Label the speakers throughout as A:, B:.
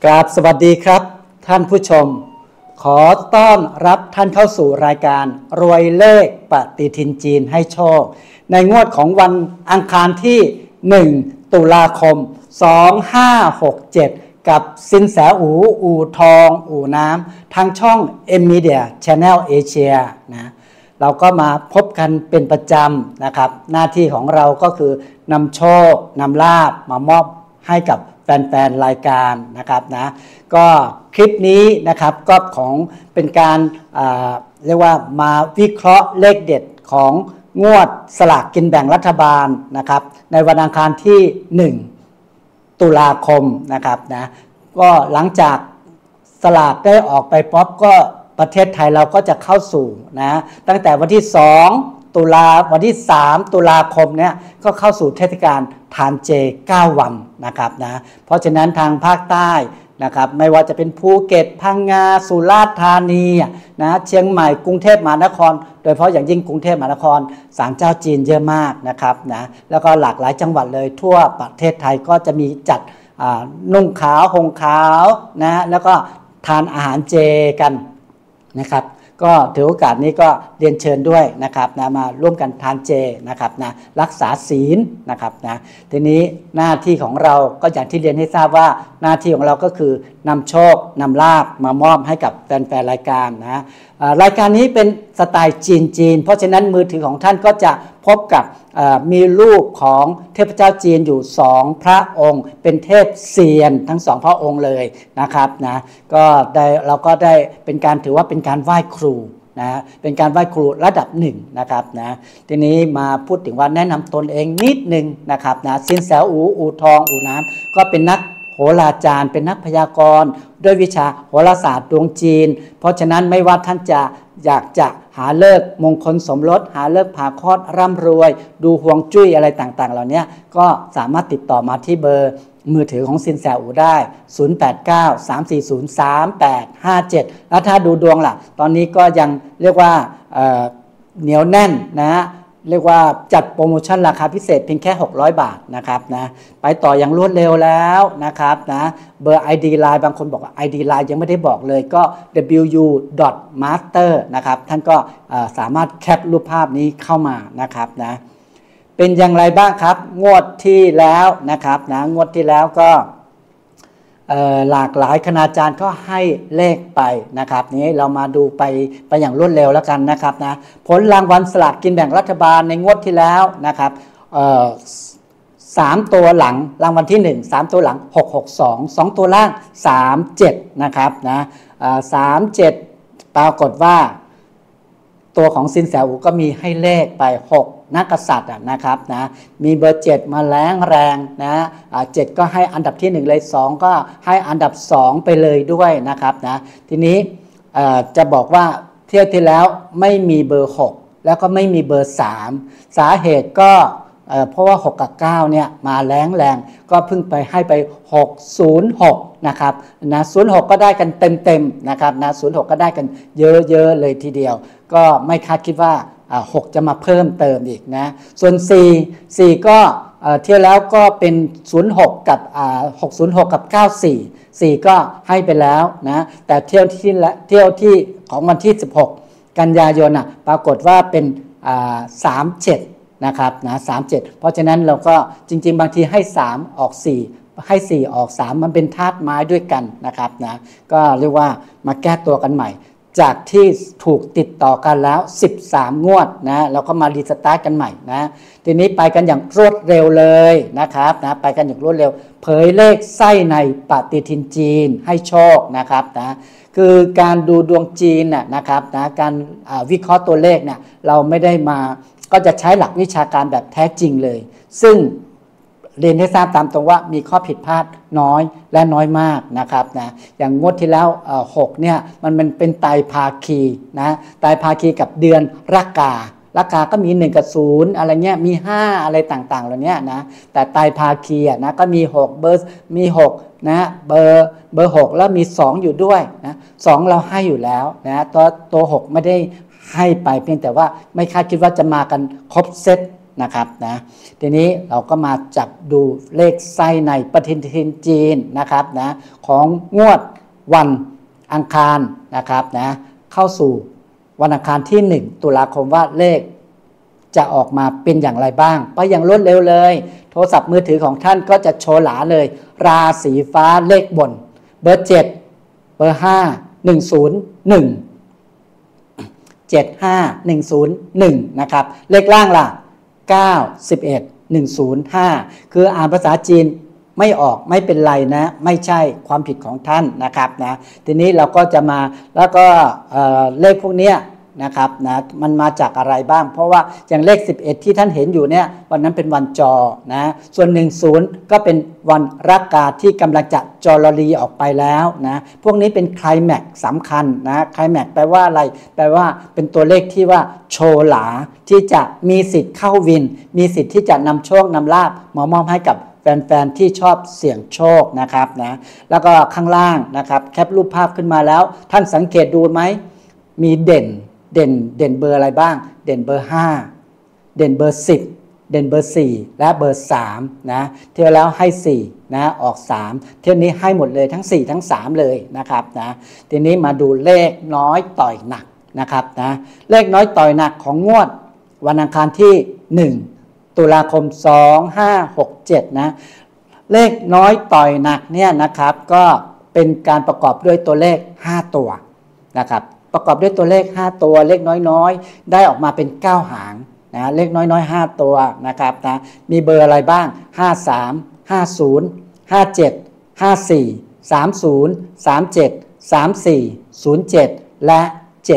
A: กราบสวัสดีครับท่านผู้ชมขอต้อนรับท่านเข้าสู่รายการรวยเลขปฏิทินจีนให้โชคในงวดของวันอังคารที่1ตุลาคม2567กับสินแสอู่ทองอู่น้ำทางช่อง M Media Channel Asia นะเราก็มาพบกันเป็นประจำนะครับหน้าที่ของเราก็คือนำโชคนำลาภมามอบให้กับแฟนๆรายการนะครับนะก็คลิปนี้นะครับก็ของเป็นการเรียกว่ามาวิเคราะห์เลขเด็ดของงวดสลากกินแบ่งรัฐบาลนะครับในวันอังคารที่1ตุลาคมนะครับนะก็หลังจากสลากได้ออกไปป๊อปก็ประเทศไทยเราก็จะเข้าสู่นะตั้งแต่วันที่2ตุลาวันที่3ตุลาคมเนี่ยก็เข้าสู่เทศกาลทานเจ9วันนะครับนะเพราะฉะนั้นทางภาคใต้นะครับไม่ว่าจะเป็นภูเก็ตพังงาสุราษฎร์ธานีนะเชียงใหม่กรุงเทพมหานครโดยเฉพาะอย่างยิ่งกรุงเทพมหานครศาลเจ้าจีนเยอะมากนะครับนะแล้วก็หลากหลายจังหวัดเลยทั่วประเทศไทยก็จะมีจัดนุ่งขาวห่มขาวนะแล้วก็ทานอาหารเจกันนะครับก็ถือโอกาสนี้ก็เรียนเชิญด้วยนะครับนะมาร่วมกันทานเจนะครับนะรักษาศีลนะครับนะทีนี้หน้าที่ของเราก็อย่างที่เรียนให้ทราบว่าหน้าที่ของเราก็คือนำโชคนำลาภมามอบให้กับแฟนๆรายการนะรายการนี้เป็นสไตล์จีนเพราะฉะนั้นมือถือของท่านก็จะพบกับมีรูปของเทพเจ้าจีนอยู่2พระองค์เป็นเทพเซียนทั้ง2พระองค์เลยนะครับนะก็ได้เราก็ได้เป็นการถือว่าเป็นการไหว้ครูนะเป็นการไหว้ครูระดับ1นะครับนะทีนี้มาพูดถึงว่าแนะนำตนเองนิดนึงนะครับนะสินแสอู่ทองอู่น้ำก็เป็นนักโหราจารย์เป็นนักพยากรณ์ด้วยวิชาโหราศาสตร์ดวงจีนเพราะฉะนั้นไม่ว่าท่านจะอยากจะหาฤกษ์มงคลสมรสหาฤกษ์ผ่าคลอดร่ำรวยดูฮวงจุ้ยอะไรต่างๆเหล่านี้ก็สามารถติดต่อมาที่เบอร์มือถือของสินแสอู่ได้0893403857แล้วถ้าดูดวงล่ะตอนนี้ก็ยังเรียกว่าเหนียวแน่นนะเรียกว่าจัดโปรโมชั่นราคาพิเศษเพียงแค่600 บาทนะครับนะไปต่ออย่างรวดเร็วแล้วนะครับนะเบอร์ ID Line บางคนบอกว่า ID Line ยังไม่ได้บอกเลยก็ wu.master นะครับท่านก็สามารถแคปรูปภาพนี้เข้ามานะครับนะเป็นอย่างไรบ้างครับงวดที่แล้วนะครับนะงวดที่แล้วก็หลากหลายคณาจารย์ก็ให้เลขไปนะครับนี้เรามาดูไปอย่างรวดเร็วแล้วกันนะครับนะผลรางวัลสลากกินแบ่งรัฐบาลในงวดที่แล้วนะครับ3ตัวหลังรางวัลที่1 3ตัวหลัง662 2ตัวล่าง37นะครับนะ37ปรากฏว่าตัวของสินแสอู่ก็มีให้เลขไป6นักกษัตริย์นะครับนะมีเบอร์7มาแรงนะ7ก็ให้อันดับที่1เลย2ก็ให้อันดับ2ไปเลยด้วยนะครับนะทีนี้จะบอกว่าเที่ยวที่แล้วไม่มีเบอร์6แล้วก็ไม่มีเบอร์3สาเหตุก็เพราะว่า6กับ9เนี่ยมาแรงก็เพิ่งไปให้ไป606นะครับนะ06ก็ได้กันเต็มนะครับนะ06ก็ได้กันเยอะๆเลยทีเดียวก็ไม่คาดคิดว่า6จะมาเพิ่มเติมอีกนะส่วน4ก็เที่ยวแล้วก็เป็น06กับ606กับ94 4ก็ให้ไปแล้วนะแต่เที่ยวที่ของวันที่16กันยายนปรากฏว่าเป็น37นะครับนะ37เพราะฉะนั้นเราก็จริงๆบางทีให้3ออก4ให้4ออก3มันเป็นธาตุไม้ด้วยกันนะครับนะก็เรียกว่ามาแก้ตัวกันใหม่จากที่ถูกติดต่อกันแล้ว13งวดนะเราก็มารีสตาร์ทกันใหม่นะทีนี้ไปกันอย่างรวดเร็วเลยนะครับนะไปกันอย่างรวดเร็วเผยเลขไส้ในปฏิทินจีนให้โชคนะครับนะคือการดูดวงจีนนะครับนะการวิเคราะห์ตัวเลขเนี่ยเราไม่ได้มาก็จะใช้หลักวิชาการแบบแท้จริงเลยซึ่งเรียนให้ทราบตามตรงว่ามีข้อผิดพลาดน้อยและน้อยมากนะครับนะอย่างงวดที่แล้ว6เนี่ยมันเป็นไตรภาคีนะไตรภาคีกับเดือนรากาก็มี1กับ0อะไรเงี้ยมี5อะไรต่างๆเหล่านี้นะแต่ไตรภาคีนะก็มี6เบอร์มี6นะเบอร์6แล้วมี2อยู่ด้วยนะ2เราให้อยู่แล้วนะตัว6ไม่ได้ให้ไปเพียงแต่ว่าไม่คาดคิดว่าจะมากันครบเซตนะครับนะทีนี้เราก็มาจับดูเลขไส้ในปฏิทินจีนนะครับนะของงวดวันอังคารนะครับนะเข้าสู่วันอังคารที่1ตุลาคมว่าเลขจะออกมาเป็นอย่างไรบ้างไปอย่างรวดเร็วเลยโทรศัพท์มือถือของท่านก็จะโชว์หลาเลยราศีฟ้าเลขบนเบอร์7เบอร์5 101 75101นะครับเลขล่างล่ะ9 11 105คืออ่านภาษาจีนไม่ออกไม่เป็นไรนะไม่ใช่ความผิดของท่านนะครับนะทีนี้เราก็จะมาแล้วก็เลขพวกนี้นะครับนะมันมาจากอะไรบ้างเพราะว่าอย่างเลข11ที่ท่านเห็นอยู่เนี่ยวันนั้นเป็นวันจอนะส่วน10ก็เป็นวันรักกาที่กำลังจะจรลีออกไปแล้วนะพวกนี้เป็นไคลแม็กซ์สำคัญนะไคลแม็กซ์แปลว่าอะไรแปลว่าเป็นตัวเลขที่ว่าโชว์หลาที่จะมีสิทธิ์เข้าวินมีสิทธิ์ที่จะนำโชคนำลาภมามอบให้กับแฟนๆที่ชอบเสี่ยงโชคนะครับนะแล้วก็ข้างล่างนะครับแคปรูปภาพขึ้นมาแล้วท่านสังเกตดูไหมมีเด่นเบอร์อะไรบ้างเด่นเบอร์5เด่นเบอร์10เด่นเบอร์4และเบอร์3นะเที่ยวแล้วให้4นะออก3เที่ยวนี้ให้หมดเลยทั้ง4ทั้ง3เลยนะครับนะทีนี้มาดูเลขน้อยต่อยหนักนะครับนะเลขน้อยต่อยหนักของงวดวันอังคารที่1ตุลาคม2567นะเลขน้อยต่อยหนักเนี่ยนะครับก็เป็นการประกอบด้วยตัวเลข5ตัวนะครับประกอบด้วยตัวเลข5ตัวเลขน้อยๆได้ออกมาเป็น9หางนะเลขน้อยๆ5ตัวนะครับนะมีเบอร์อะไรบ้าง53 50 57 54 30 37 34 07และ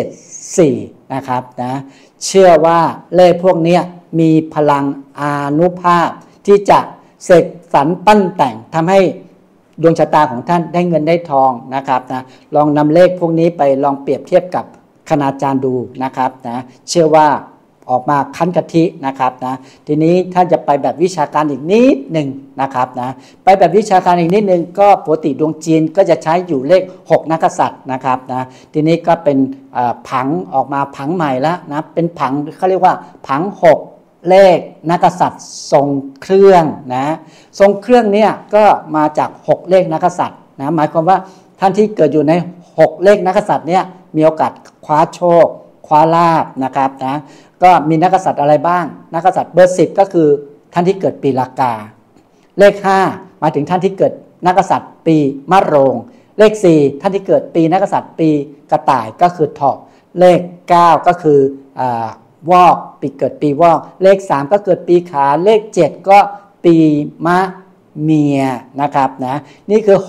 A: 74นะครับนะเชื่อว่าเลขพวกนี้มีพลังอานุภาพที่จะเสกสรรปั้นแต่งทำให้ดวงชะตาของท่านได้เงินได้ทองนะครับนะลองนำเลขพวกนี้ไปลองเปรียบเทียบกับคณาจารย์ดูนะครับนะเชื่อว่าออกมาคั้นกะทินะครับนะทีนี้ถ้าจะไปแบบวิชาการอีกนิดหนึ่งนะครับนะไปแบบวิชาการอีกนิดหนึ่งก็ปกติดวงจีนก็จะใช้อยู่เลข6นักกษัตริย์นะครับนะทีนี้ก็เป็นผังออกมาผังใหม่แล้วนะเป็นผังเขาเรียกว่าผัง6เลขนักกษัตริย์ทรงเครื่องนะทรงเครื่องเนี่ยก็มาจาก6เลขนักกษัตริย์นะหมายความว่าท่านที่เกิดอยู่ใน6เลขนักกษัตริย์เนี่ยมีโอกาสคว้าโชคคว้าลาภนะครับนะก็มีนักกษัตริย์อะไรบ้างนักกษัตริย์เบอร์10ก็คือท่านที่เกิดปีละกาเลข5หมายถึงท่านที่เกิดนักกษัตริย์ปีมะโรงเลข4ท่านที่เกิดปีนักกษัตริย์ปีกระต่ายก็คือเถาะเลข9ก็คือวอกปีเกิดปีวอกเลข3ก็เกิดปีขาเลข7ก็ปีมะเมียนะครับนะนี่คือ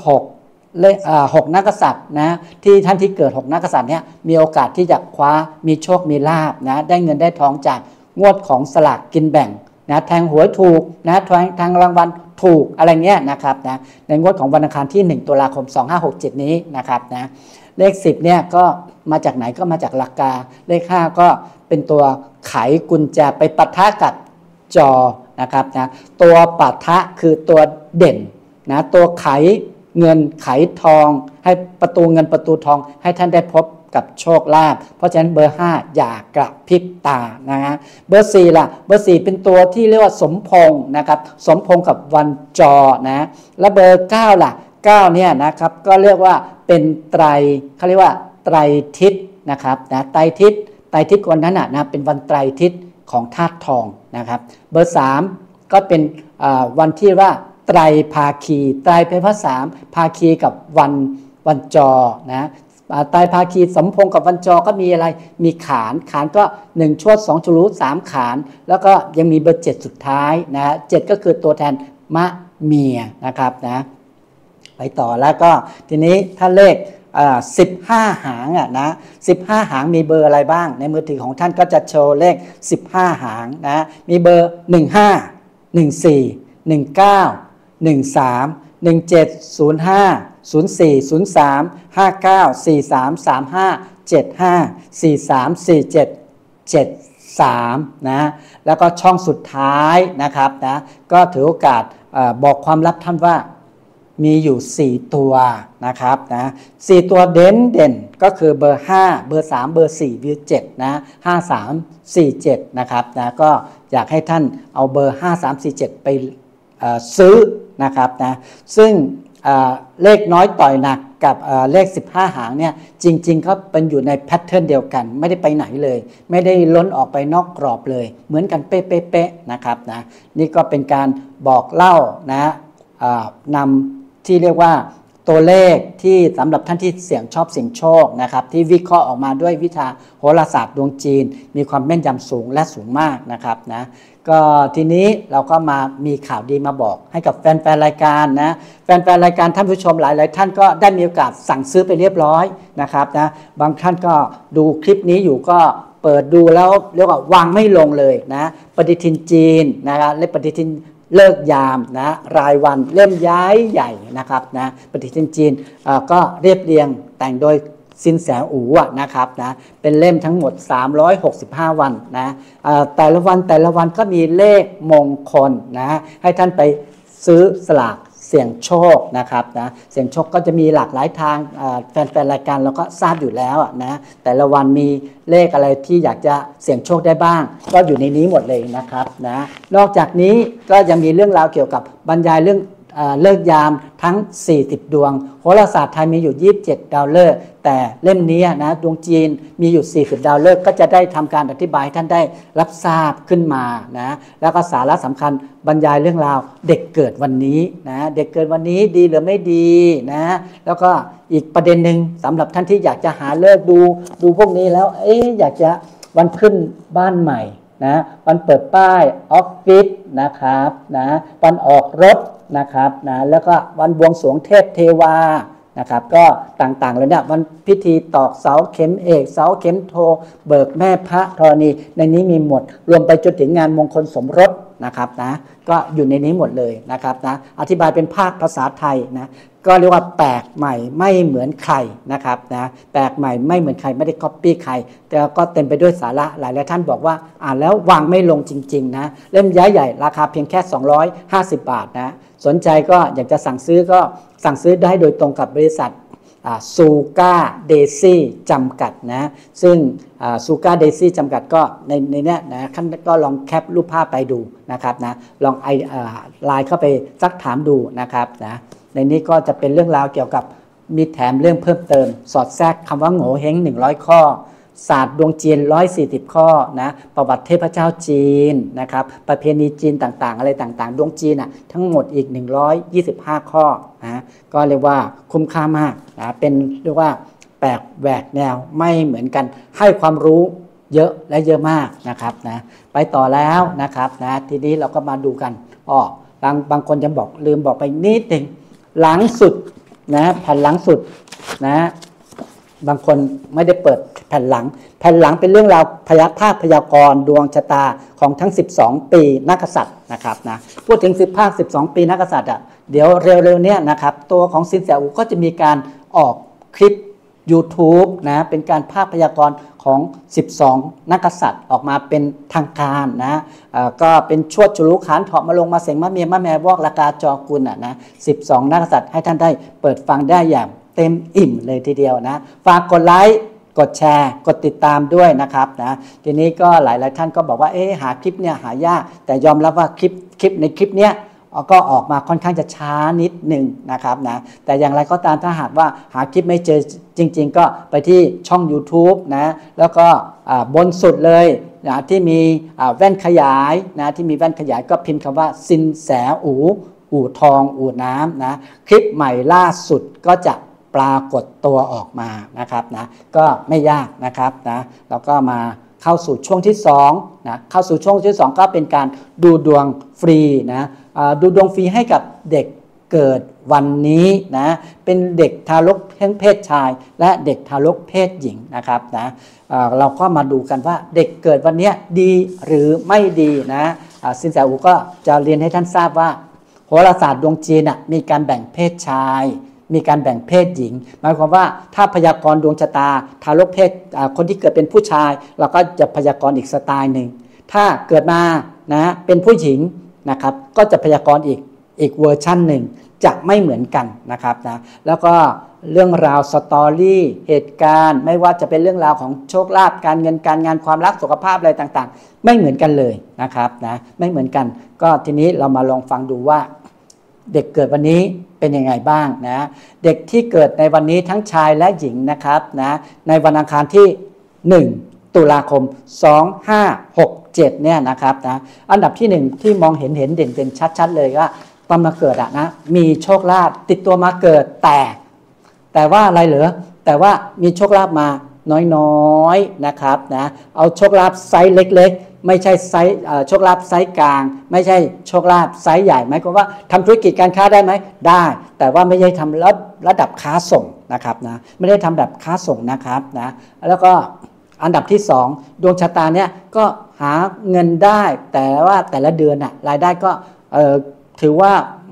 A: 6นักกษัตริย์นะที่ท่านที่เกิด6นักกษัตริย์เนี่ยมีโอกาสที่จะคว้ามีโชคมีลาภนะได้เงินได้ทองจากงวดของสลากกินแบ่งนะแทงหวยถูกนะทางรางวัลถูกอะไรเงี้ยนะครับนะในงวดของวันอังคารที่1ตุลาคม2567นี้นะครับนะเลข10เนี่ยก็มาจากไหนก็มาจากหลักกาเลข5ก็เป็นตัวไขกุญแจไปปะทะกับจอนะครับนะตัวปะทะคือตัวเด่นนะตัวไขเงินไขทองให้ประตูเงินประตูทองให้ท่านได้พบกับโชคลาภเพราะฉะนั้นเบอร์5อย่ากระพริบตานะฮะเบอร์4ล่ะเบอร์4เป็นตัวที่เรียกว่าสมพงษ์นะครับสมพงษ์กับวันจอนะและเบอร์9ล่ะ9เนี่ยนะครับก็เรียกว่าเป็นไตรเขาเรียกว่าไตรทิศนะครับนะไตรทิศวันนั้นนะเป็นวันไตรทิศของธาตุทองนะครับเบอร์3ก็เป็นวันที่ว่าไตรภาคีไตรเป็นภาษาภาคีกับวันจอนะไตรภาคีสมพงษ์กับวันจอก็มีอะไรมีขานก็1ชวด2ฉลู3ขานแล้วก็ยังมีเบอร์7สุดท้ายนะ7ก็คือตัวแทนมะเมียนะครับนะไปต่อแล้วก็ทีนี้ถ้าเลข15หางนะ15หางมีเบอร์อะไรบ้างในมือถือของท่านก็จะโชว์เลข15หางนะมีเบอร์15 14 19 13 17 05 04 03 59 43 35 75 43 47 73นะแล้วก็ช่องสุดท้ายนะครับนะก็ถือโอกาสบอกความลับท่านว่ามีอยู่4ตัวนะครับนะ4ตัวเด่นก็คือเบอร์5เบอร์3เบอร์4เบอร์7นะ5 3 4 7นะครับนะก็อยากให้ท่านเอาเบอร์5 3 4 7ไปซื้อนะครับนะซึ่งเลขน้อยต่อยหนักกับเลข15หางเนี่ยจริงๆก็เป็นอยู่ในแพทเทิร์นเดียวกันไม่ได้ไปไหนเลยไม่ได้ล้นออกไปนอกกรอบเลยเหมือนกันเป๊ะๆนะครับนะนี่ก็เป็นการบอกเล่านะนำที่เรียกว่าตัวเลขที่สำหรับท่านที่เสี่ยงโชคนะครับที่วิเคราะห์ออกมาด้วยวิชาโหราศาสตร์ดวงจีนมีความแม่นยำสูงและสูงมากนะครับนะก็ทีนี้เราก็มามีข่าวดีมาบอกให้กับแฟนๆรายการนะแฟนๆรายการท่านผู้ชมหลายๆท่านก็ได้มีโอกาสสั่งซื้อไปเรียบร้อยนะครับนะบางท่านก็ดูคลิปนี้อยู่ก็เปิดดูแล้วเรียกว่าวางไม่ลงเลยนะปฏิทินจีนนะครับและปฏิทินเลิกยามนะรายวันเล่มย้ายใหญ่นะครับนะปฏิทินจีนก็เรียบเรียงแต่งโดยสินแสอู๋นะครับนะเป็นเล่มทั้งหมด365วันนะแต่ละวันก็มีเลขมงคลนะให้ท่านไปซื้อสลากเสี่ยงโชคนะครับนะเสี่ยงโชคก็จะมีหลากหลายทางแฟนๆรายการเราก็ทราบอยู่แล้วนะแต่ละวันมีเลขอะไรที่อยากจะเสี่ยงโชคได้บ้างก็อยู่ในนี้หมดเลยนะครับนะนอกจากนี้ก็ยังมีเรื่องราวเกี่ยวกับบรรยายเรื่องเลิกยามทั้ง40ดวงโหราศาสตร์ไทยมีอยู่27ดาวฤกษ์แต่เล่มนี้นะดวงจีนมีอยู่40ดาวฤกษ์ก็จะได้ทำการอธิบายให้ท่านได้รับทราบขึ้นมานะแล้วก็สาระสำคัญบรรยายเรื่องราวเด็กเกิดวันนี้นะเด็กเกิดวันนี้ดีหรือไม่ดีนะแล้วก็อีกประเด็นหนึ่งสำหรับท่านที่อยากจะหาเลิกดูพวกนี้แล้วอยากจะวันขึ้นบ้านใหม่นะวันเปิดป้ายออฟฟิศนะครับนะวันออกรถนะครับนะแล้วก็วันบวงสรวงเทพเทวานะครับก็ต่างๆเลยเนี่ยวันพิธีตอกเสาเข็มเอกเสาเข็มโทเบิกแม่พระธรณีในนี้มีหมดรวมไปจนถึงงานมงคลสมรสนะครับนะก็อยู่ในนี้หมดเลยนะครับนะอธิบายเป็นภาษาไทยนะก็เรียกว่าแปลกใหม่ไม่เหมือนใครนะครับนะแปลกใหม่ไม่เหมือนใครไม่ได้ก๊อปปี้ใครแต่ก็เต็มไปด้วยสาระหลายท่านบอกว่าอ่านแล้ววางไม่ลงจริงๆนะเล่มย้ายใหญ่ราคาเพียงแค่250บาทนะสนใจก็อยากจะสั่งซื้อก็สั่งซื้อได้โดยตรงกับบริษัทซูก้าเดซี่จำกัดนะซึ่งซูก้าเดซี่จำกัดก็ในนี้นะท่านก็ลองแคปรูปภาพไปดูนะครับนะลองไลน์เข้าไปซักถามดูนะครับนะในนี้ก็จะเป็นเรื่องราวเกี่ยวกับมีแถมเรื่องเพิ่มเติมสอดแทรกคำว่าโง่เฮง100ข้อศาสตร์ดวงจีน140ข้อนะประวัติเทพเจ้าจีนนะครับประเพณีจีนต่างๆอะไรต่างๆดวงจีนทั้งหมดอีก125ข้อนะก็เรียกว่าคุ้มค่ามากนะเป็นเรียกว่าแปลกแหวกแนวไม่เหมือนกันให้ความรู้เยอะและเยอะมากนะครับนะไปต่อแล้วนะครับนะทีนี้เราก็มาดูกันบางคนจะบอกลืมบอกไปนิดนึงหลังสุดนะแผ่นหลังสุดนะบางคนไม่ได้เปิดแผ่นหลังเป็นเรื่องราวภาคพยากรณ์ดวงชะตาของทั้ง12ปีนักษัตริย์นะครับนะพูดถึงภาค12ปีนักษัตริย์เดี๋ยวเร็วๆเนี้ยนะครับตัวของสินแสอูก็จะมีการออกคลิป YouTube นะเป็นการภาคพยากรณ์ของ12นักษัตริย์ออกมาเป็นทางการนะก็เป็นชวดฉลูขานเถาะมาลงมาเสงมะเมียมะแม่วอกละกาจอกุลนะ12นักษัตริย์ให้ท่านได้เปิดฟังได้อย่างเต็มอิ่มเลยทีเดียวนะฝากกดไลค์กดแชร์กดติดตามด้วยนะครับนะทีนี้ก็หลายท่านก็บอกว่าหาคลิปเนี่ยหายากแต่ยอมรับว่าคลิปในคลิปเนี้ยก็ออกมาค่อนข้างจะช้านิดหนึ่งนะครับนะแต่อย่างไรก็ตามถ้าหากว่าหาคลิปไม่เจอจริงๆก็ไปที่ช่อง YouTube นะแล้วก็บนสุดเลยนะที่มีแว่นขยายนะที่มีแว่นขยายก็พิมพ์คำว่าสินแสอู่ทองอู่น้ำนะคลิปใหม่ล่าสุดก็จะปรากฏตัวออกมานะครับนะก็ไม่ยากนะครับนะแล้วก็มาเข้าสู่ช่วงที่2นะเข้าสู่ช่วงที่2ก็เป็นการดูดวงฟรีนะดูดวงฟรีให้กับเด็กเกิดวันนี้นะเป็นเด็กทารกเพศชายและเด็กทารกเพศหญิงนะครับนะเราก็มาดูกันว่าเด็กเกิดวันนี้ดีหรือไม่ดีนะสินแสอูก็จะเรียนให้ท่านทราบว่าโหราศาสตร์ดวงจีนมีการแบ่งเพศชายมีการแบ่งเพศหญิงหมายความว่าถ้าพยากรณ์ดวงชะตาทารกเพศคนที่เกิดเป็นผู้ชายเราก็จะพยากรณ์อีกสไตล์หนึ่งถ้าเกิดมานะเป็นผู้หญิงนะครับก็จะพยากรณ์อีกเวอร์ชันหนึ่งจะไม่เหมือนกันนะครับนะแล้วก็เรื่องราวสตอรี่เหตุการณ์ไม่ว่าจะเป็นเรื่องราวของโชคลาภการเงินการงานความรักสุขภาพอะไรต่างๆไม่เหมือนกันเลยนะครับนะไม่เหมือนกันก็ทีนี้เรามาลองฟังดูว่าเด็กเกิดวันนี้เป็นยังไงบ้างนะเด็กที่เกิดในวันนี้ทั้งชายและหญิงนะครับนะในวันอังคารที่1ตุลาคม2567เนี่ยนะครับนะอันดับที่1ที่มองเห็นเด่นชัดๆเลยว่าตอนมาเกิดนะมีโชคลาภติดตัวมาเกิดแต่ว่าอะไรเหรอแต่ว่ามีโชคลาภมาน้อยๆนะครับนะเอาโชคลาภไซส์เล็กๆไม่ใช่ไซส์โชคลาภไซส์กลางไม่ใช่โชคลาภไซส์ใหญ่หมายความว่าทำธุรกิจการค้าได้ไหมได้แต่ว่าไม่ใช่ทำระดับค้าส่งนะครับนะไม่ได้ทำแบบค้าส่งนะครับนะแล้วก็อันดับที่2ดวงชะตาเนี่ยก็หาเงินได้แต่ว่าแต่ละเดือนรายได้ก็ถือว่า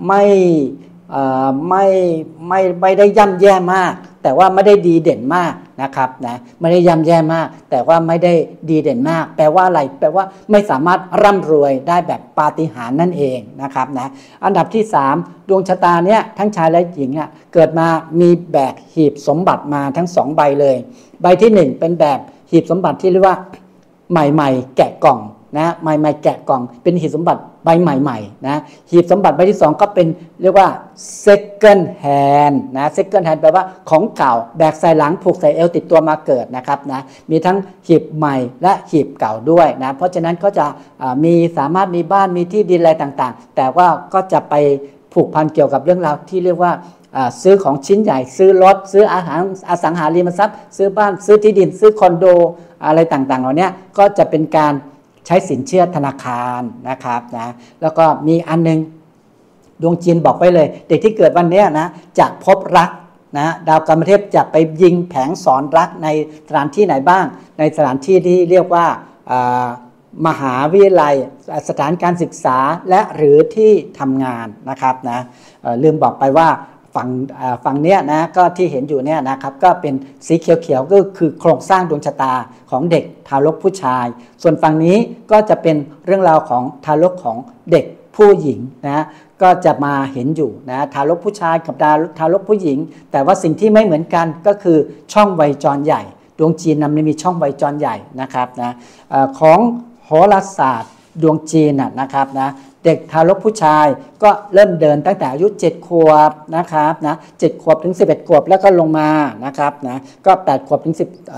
A: ไม่ได้ย่ำแย่มากแต่ว่าไม่ได้ดีเด่นมากนะครับนะไม่ได้ย่ำแย่มากแต่ว่าไม่ได้ดีเด่นมากแปลว่าอะไรแปลว่าไม่สามารถร่ำรวยได้แบบปาฏิหาริย์นั่นเองนะครับนะอันดับที่3ดวงชะตาเนี่ยทั้งชายและหญิงเกิดมามีแบกหีบสมบัติมาทั้ง2ใบเลยใบที่1เป็นแบบหีบสมบัติที่เรียกว่าใหม่ๆแกะกล่องนะใหม่ๆแกะกล่องเป็นหีบสมบัติใบใหม่ๆนะหีบสมบัติใบที่2ก็เป็นเรียกว่า second hand นะ second hand แปลว่าของเก่าแบกใส่หลังผูกใส่เอวติดตัวมาเกิดนะครับนะมีทั้งหีบใหม่และหีบเก่าด้วยนะเพราะฉะนั้นก็จะสามารถมีบ้านมีที่ดินอะไรต่างๆแต่ว่าก็จะไปผูกพันเกี่ยวกับเรื่องราวที่เรียกว่าซื้อของชิ้นใหญ่ซื้อรถซื้ออาหารอสังหาริมทรัพย์ซื้อบ้านซื้อที่ดินซื้อคอนโดอะไรต่างๆเหล่านี้ก็จะเป็นการใช้สินเชื่อธนาคารนะครับนะแล้วก็มีอันนึงดวงจีนบอกไว้เลยเด็กที่เกิดวันนี้นะจะพบรักนะดาวกรรมเทพจะไปยิงแผงสอนรักในสถานที่ไหนบ้างในสถานที่ที่เรียกว่ามหาวิทยาลัยสถานการศึกษาและหรือที่ทำงานนะครับนะลืมบอกไปว่าฝั่งเนี้ยนะก็ที่เห็นอยู่เนี่ยนะครับก็เป็นสีเขียวๆก็คือโครงสร้างดวงชะตาของเด็กทารกผู้ชายส่วนฝั่งนี้ก็จะเป็นเรื่องราวของทารกของเด็กผู้หญิงนะก็จะมาเห็นอยู่นะทารกผู้ชายกับทารกผู้หญิงแต่ว่าสิ่งที่ไม่เหมือนกันก็คือช่องไวจรใหญ่ดวงจีนนั้นมีช่องไวจรใหญ่นะครับนะของโหราศาสตร์ดวงจีนนะครับนะเด็กทารกผู้ชายก็เริ่มเดินตั้งแต่อายุ7 ขวบนะครับนะ7 ขวบถึง11 ขวบแล้วก็ลงมานะครับนะก็8 ขวบถึง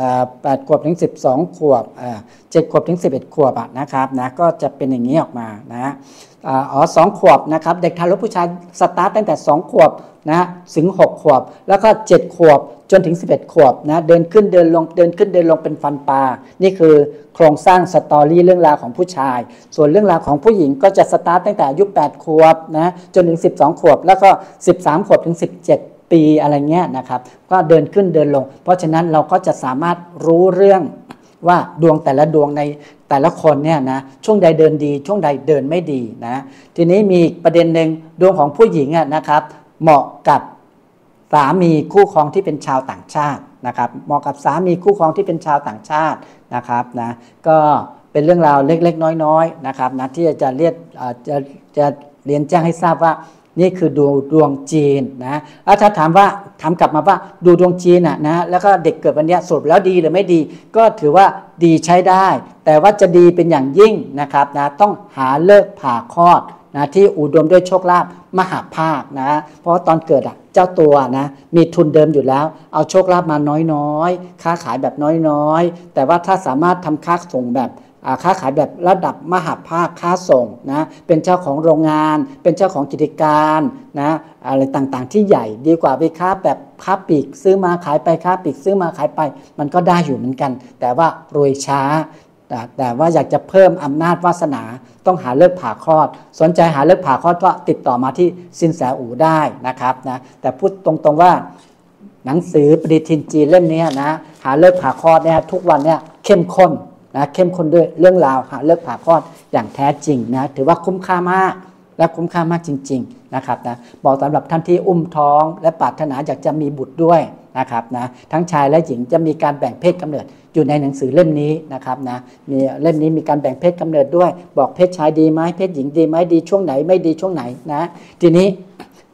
A: 8 ขวบถึง12 ขวบ7 ขวบถึง11 ขวบนะครับนะก็จะเป็นอย่างนี้ออกมานะ2 ขวบนะครับเด็กทารกผู้ชายสตาร์ทตั้งแต่2 ขวบนะถึง6 ขวบแล้วก็7 ขวบจนถึง11 ขวบนะเดินขึ้นเดินลงเดินขึ้นเดินลงเป็นฟันปลานี่คือโครงสร้างสตอรี่เรื่องราวของผู้ชายส่วนเรื่องราวของผู้หญิงก็จะสตาร์ทตั้งแต่อายุ8 ขวบนะจนถึง12 ขวบแล้วก็13 ขวบถึง17 ปีอะไรเงี้ยนะครับก็เดินขึ้นเดินลงเพราะฉะนั้นเราก็จะสามารถรู้เรื่องว่าดวงแต่ละดวงในแต่ละคนเนี่ยนะช่วงใดเดินดีช่วงใดเดินไม่ดีนะทีนี้มีประเด็นหนึ่งดวงของผู้หญิงนะครับเหมาะกับสามีคู่ครองที่เป็นชาวต่างชาตินะครับเหมาะกับสามีคู่ครองที่เป็นชาวต่างชาตินะครับนะก็เป็นเรื่องราวเล็กๆน้อยๆนะครับนะที่จะเรียนแจ้งให้ทราบว่านี่คือดวงจีนนะแล้วถ้าถามกลับมาว่าดูดวงจีนนะแล้วก็เด็กเกิดวันนี้สรุปแล้วดีหรือไม่ดีก็ถือว่าดีใช้ได้แต่ว่าจะดีเป็นอย่างยิ่งนะครับนะต้องหาเลิกผ่าคลอดนะที่อุดมด้วยโชคลาภมหาภาคนะเพราะตอนเกิดเจ้าตัวนะมีทุนเดิมอยู่แล้วเอาโชคลาภมาน้อยๆค้าขายแบบน้อยๆแต่ว่าถ้าสามารถทำค้าส่งแบบค้าขายแบบระดับมหาภาคค้าส่งนะเป็นเจ้าของโรงงานเป็นเจ้าของกิจการนะอะไรต่างๆที่ใหญ่ดีกว่าไปค้าแบบค้าปลีกซื้อมาขายไปค้าปลีกซื้อมาขายไปมันก็ได้อยู่เหมือนกันแต่ว่ารวยช้าแต่ว่าอยากจะเพิ่มอำนาจวาสนาต้องหาเลิกผ่าคลอดสนใจหาเลิกผ่าคลอดก็ติดต่อมาที่สินแสอู่ได้นะครับนะแต่พูดตรงๆว่าหนังสือปฏิทินจีนเล่มนี้นะหาเลิกผ่าคลอดเนี่ยทุกวันเนี่ยเข้มข้นนะเข้มข้นด้วยเรื่องราวหาเลิกผ่าคลอดอย่างแท้จริงนะถือว่าคุ้มค่ามากและคุ้มค่ามากจริงๆนะครับนะบอกสำหรับท่านที่อุ้มท้องและปรารถนาอยากจะมีบุตรด้วยนะครับนะทั้งชายและหญิงจะมีการแบ่งเพศกำเนิดอยู่ในหนังสือเล่มนี้นะครับนะมีเล่มนี้มีการแบ่งเพศกำเนิดด้วยบอกเพศชายดีไหมเพศหญิงดีไหมดีช่วงไหนไม่ดีช่วงไหนนะทีนี้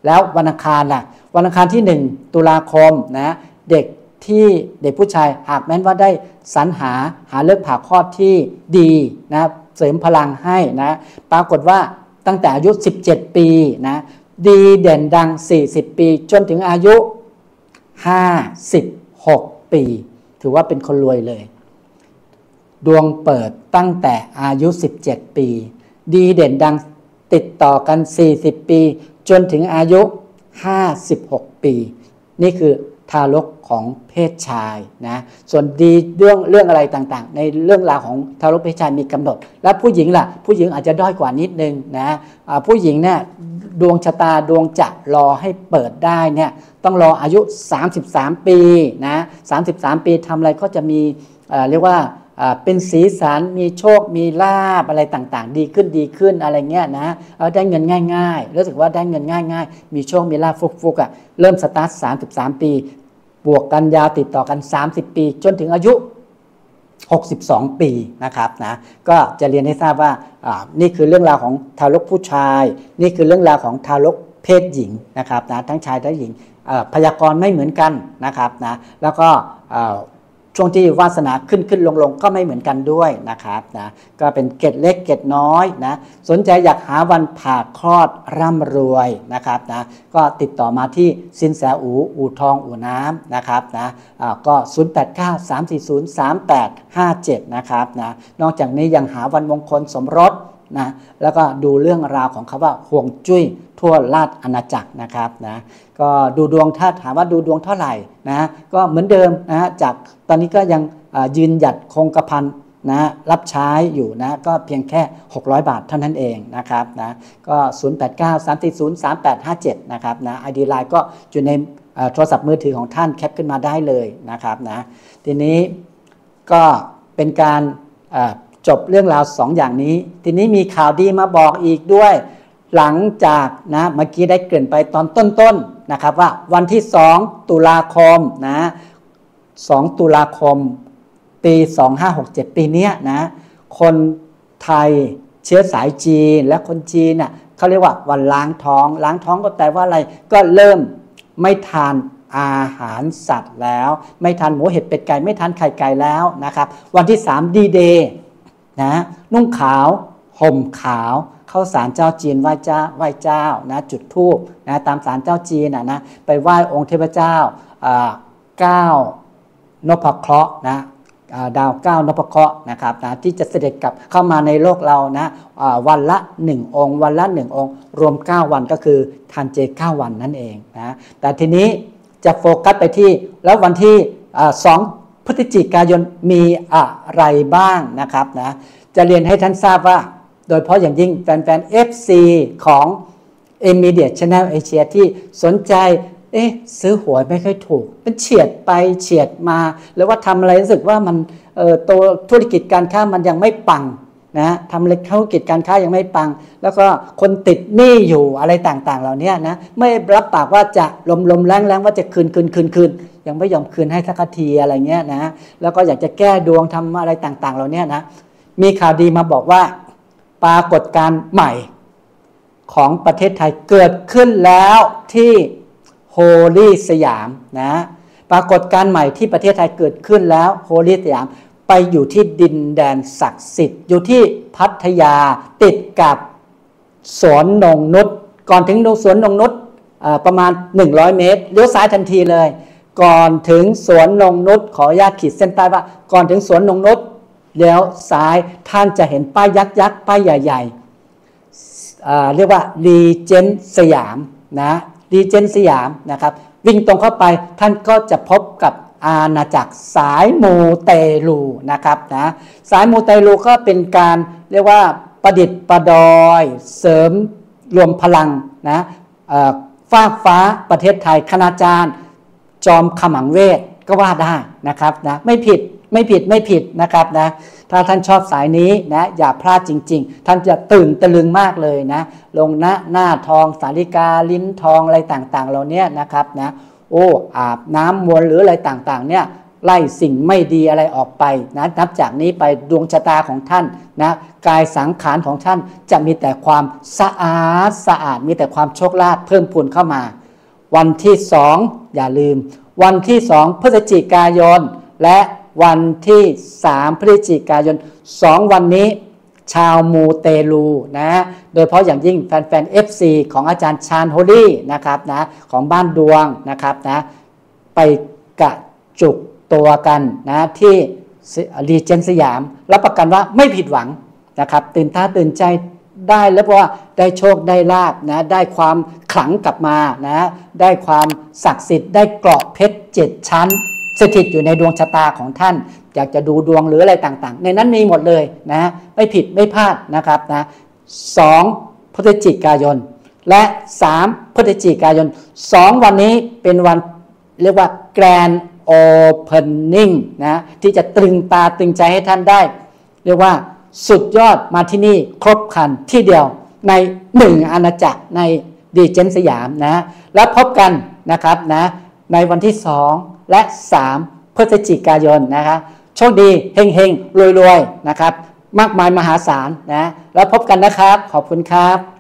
A: แล้ววันอังคารล่ะวันอังคารที่1 ตุลาคมนะเด็กผู้ชายหากแม้นว่าได้สรรหาเลิกผ่าคลอดที่ดีนะเสริมพลังให้นะปรากฏว่าตั้งแต่อายุ17 ปีนะดีเด่นดัง40 ปีจนถึงอายุ56 ปีถือว่าเป็นคนรวยเลยดวงเปิดตั้งแต่อายุ17 ปีดีเด่นดังติดต่อกัน40 ปีจนถึงอายุ56 ปีนี่คือทารกของเพศชายนะส่วนดีเรื่องอะไรต่างๆในเรื่องราวของทารกเพศชายมีกำหนดแล้วผู้หญิงล่ะผู้หญิงอาจจะด้อยกว่านิดนึงนะผู้หญิงเนี่ยดวงชะตาดวงจะรอให้เปิดได้เนี่ยต้องรออายุ33 ปีนะ33 ปีทำอะไรก็จะมีเรียกว่าเป็นสีสันมีโชคมีลาภอะไรต่างๆดีขึ้นอะไรเงี้ยนะได้เงินง่ายๆรู้สึกว่าได้เงินง่ายๆมีโชคมีลาภฟุกๆเริ่มสตาร์ท33 ปีบวกกันยาวติดต่อกัน30 ปีจนถึงอายุ62 ปีนะครับนะก็จะเรียนให้ทราบว่านี่คือเรื่องราวของทารกผู้ชายนี่คือเรื่องราวของทารกเพศหญิงนะครับนะทั้งชายทั้งหญิงพยากรณ์ไม่เหมือนกันนะครับนะแล้วก็ช่วงที่วาสนาขึ้นลงก็ไม่เหมือนกันด้วยนะครับนะก็เป็นเกตเล็กเกตน้อยนะสนใจอยากหาวันผ่าคลอดร่ำรวยนะครับนะก็ติดต่อมาที่สินแสอู่ทองอู่น้ำนะครับนะก็0893403857นะครับนะนอกจากนี้ยังหาวันมงคลสมรสนะแล้วก็ดูเรื่องราวของคำว่าห่วงจุ้ยทั่วราชอาณาจักรนะครับนะก็ดูดวงถ้าถามว่าดูดวงเท่าไหร่นะก็เหมือนเดิมนะจากตอนนี้ก็ยังยืนหยัดคงกระพันนะรับใช้อยู่นะก็เพียงแค่600 บาทเท่านั้นเองนะครับนะก็0893403857นะครับนะ ID Line ก็อยู่ในโทรศัพท์มือถือของท่านแคปขึ้นมาได้เลยนะครับนะทีนี้ก็เป็นการจบเรื่องราว2 อย่างนี้ทีนี้มีข่าวดีมาบอกอีกด้วยหลังจากนะเมื่อกี้ได้เกริ่นไปตอนต้นนะครับว่าวันที่2 ตุลาคมนะ2 ตุลาคมปี2567ปีนี้นะคนไทยเชื้อสายจีนและคนจีนน่ะเขาเรียกว่าวันล้างท้องก็แปลว่าอะไรก็เริ่มไม่ทานอาหารสัตว์แล้วไม่ทานหมูเห็ดเป็ดไก่ไม่ทานไข่ไก่แล้วนะครับวันที่3ดีเดย์นะนุ่งขาวห่มขาวเข้าศาลเจ้าจีนไหว้เจ้านะจุดธูปนะตามศาลเจ้าจีนนะไปไหว้องค์เทพเจ้า9 นพเคราะห์นะดาว9 นพเคราะห์นะครับนะที่จะเสด็จกลับเข้ามาในโลกเรานะวันละ1 องค์วันละ1 องค์รวม9 วันก็คือทานเจ9 วันนั่นเองนะแต่ทีนี้จะโฟกัสไปที่แล้ววันที่2 พฤศจิกายนมีอะไรบ้างนะครับนะจะเรียนให้ท่านทราบว่าโดยเฉพาะอย่างยิ่งแฟนๆ FC ของ Immediate Channel Asia ที่สนใจซื้อหวยไม่ค่อยถูกเป็นเฉียดไปเฉียดมาหรือว่าทำอะไรรู้สึกว่ามันตัวธุรกิจการค้ามันยังไม่ปังนะทำธุรกิจการค้ายังไม่ปังแล้วก็คนติดหนี้อยู่อะไรต่างๆเหล่านี้นะไม่รับปากว่าจะลมแรงว่าจะคืนยังไม่ยอมคืนให้สักทีอะไรเงี้ยนะแล้วก็อยากจะแก้ดวงทำอะไรต่างๆเหล่านี้นะมีข่าวดีมาบอกว่าปรากฏการณ์ใหม่ของประเทศไทยเกิดขึ้นแล้วที่โฮลี่สยามนะปรากฏการณ์ใหม่ที่ประเทศไทยเกิดขึ้นแล้วโฮลี่สยามไปอยู่ที่ดินแดนศักดิ์สิทธิ์อยู่ที่พัทยาติดกับสวนนงนุชก่อนถึงสวนนงนุชประมาณ100 เมตรเลี้ยวซ้ายทันทีเลยก่อนถึงสวนนงนุชขออนุญาตขีดเส้นใต้ว่าก่อนถึงสวนนงนุชเลี้ยวซ้ายท่านจะเห็นป้ายยักษ์ป้ายใหญ่ๆเรียกว่ารีเจนต์สยามนะรีเจนต์สยามนะครับวิ่งตรงเข้าไปท่านก็จะพบกับอาณาจักรสายมูเตลูนะครับนะสายมูเตลูก็เป็นการเรียกว่าประดิษฐ์ประดอยเสริมรวมพลังนะฟ้าประเทศไทยคณาจารย์จอมขมังเวทก็ว่าได้นะครับนะไม่ผิดนะครับนะถ้าท่านชอบสายนี้นะอย่าพลาดจริงๆท่านจะตื่นตะลึงมากเลยนะลงหน้าทองสาลิกาลิ้นทองอะไรต่างๆเหล่านี้นะครับนะโอ้อาบน้ำมนต์หรืออะไรต่างๆเนี่ยไล่สิ่งไม่ดีอะไรออกไปนะนับจากนี้ไปดวงชะตาของท่านนะกายสังขารของท่านจะมีแต่ความสะอาดมีแต่ความโชคลาภเพิ่มพูนเข้ามาวันที่2อย่าลืมวันที่2พฤศจิกายนและวันที่3พฤศจิกายน2วันนี้ชาวมูเตลูนะโดยเฉพาะอย่างยิ่งแฟนๆ FC ของอาจารย์ชาญโฮลี่นะครับนะของบ้านดวงนะครับนะไปกระจุกตัวกันนะที่รีเจนสยามรับประกันว่าไม่ผิดหวังนะครับตื่นตาตื่นใจได้แล้วเพราะว่าได้โชคได้ลาภนะได้ความขลังกลับมานะได้ความศักดิ์สิทธิ์ได้เกราะเพชร7ชั้นสถิตอยู่ในดวงชะตาของท่านอยากจะดูดวงหรืออะไรต่างๆในนั้นมีหมดเลยนะไม่ผิดไม่พลาดนะครับนะ2พฤศจิกายนและ3พฤศจิกายน2วันนี้เป็นวันเรียกว่า Grand Opening นะที่จะตรึงตาตรึงใจให้ท่านได้เรียกว่าสุดยอดมาที่นี่ครบครันที่เดียวใน1อาณาจักรในดีเจนสยามนะแล้วพบกันนะครับนะในวันที่2และ3พฤศจิกายนนะครับโชคดีเฮงๆรวยๆนะครับมากมายมหาศาลนะแล้วพบกันนะครับขอบคุณครับ